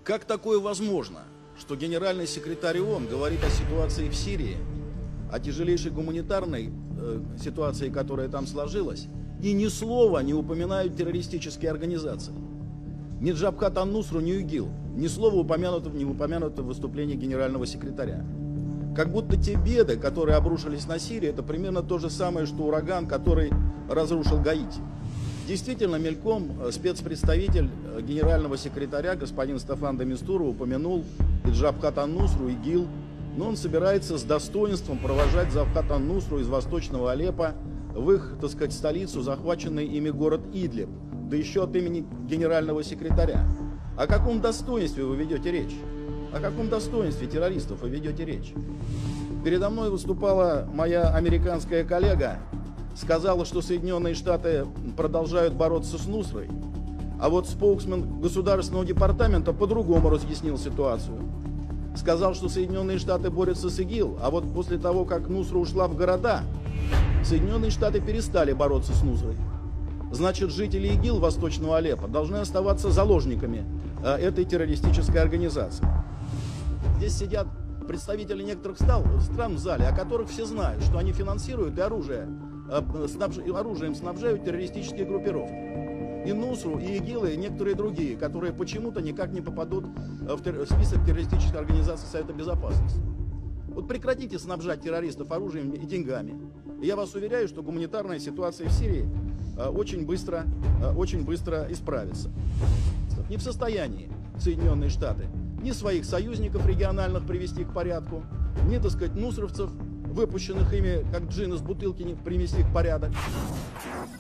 Как такое возможно, что генеральный секретарь ООН говорит о ситуации в Сирии, о тяжелейшей гуманитарной ситуации, которая там сложилась, и ни слова не упоминают террористические организации? Ни Джабхат ан-Нусру, ни ИГИЛ, ни слова не упомянуто в выступлении генерального секретаря. Как будто те беды, которые обрушились на Сирию, это примерно то же самое, что ураган, который разрушил Гаити. Действительно, мельком спецпредставитель генерального секретаря, господин Стаффан де Мистура, упомянул и Джабхат ан-Нусру, и ИГИЛ, но он собирается с достоинством провожать Джабхат ан-Нусру из восточного Алеппо в их, так сказать, столицу, захваченный ими город Идлиб, да еще от имени генерального секретаря. О каком достоинстве вы ведете речь? О каком достоинстве террористов вы ведете речь? Передо мной выступала моя американская коллега, сказала, что Соединенные Штаты продолжают бороться с Нусрой, а вот споксмен Государственного департамента по-другому разъяснил ситуацию. Сказал, что Соединенные Штаты борются с ИГИЛ, а вот после того, как Нусра ушла в города, Соединенные Штаты перестали бороться с Нусрой. Значит, жители ИГИЛ Восточного Алеппо должны оставаться заложниками этой террористической организации. Здесь сидят представители некоторых стран в зале, о которых все знают, что они финансируют и оружием снабжают террористические группировки. И Нусру, и ИГИЛ, и некоторые другие, которые почему-то никак не попадут в список террористических организаций Совета Безопасности. Вот прекратите снабжать террористов оружием и деньгами. И я вас уверяю, что гуманитарная ситуация в Сирии очень быстро исправится. Не в состоянии Соединенные Штаты ни своих союзников региональных привести к порядку, ни, так сказать, нусровцев, выпущенных ими, как джин из бутылки, привести в порядок.